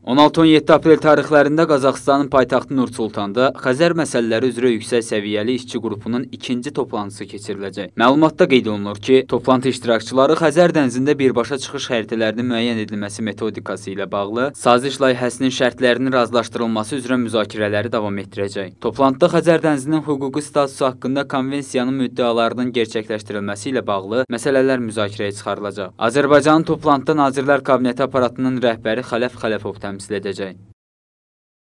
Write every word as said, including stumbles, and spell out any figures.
on altı on yeddi aprel tarixlərində Qazaxıstanın paytaxtı Nur Sultanda Xəzər məsələləri üzrə yüksək səviyyəli işçi qrupunun ikinci toplantısı keçiriləcək. Məlumatda qeyd olunur ki, toplantı iştirakçıları Xəzər dənizində birbaşa çıxış xəritələrinin müəyyən edilməsi metodikası ilə bağlı saziş layihəsinin şərtlərinin razılaşdırılması üzrə müzakirələri davam etdirəcək. Toplantıda Xəzər dənizinin hüquqi statusu haqqında konvensiyanın müddəalarının gerçəkləşdirilməsi ilə bağlı məsələlər müzakirəyə çıxarılacaq. Azərbaycanın toplantıda Nazirlər Kabineti aparatının rəhbəri Xələf Xələfov təmsil edəcək.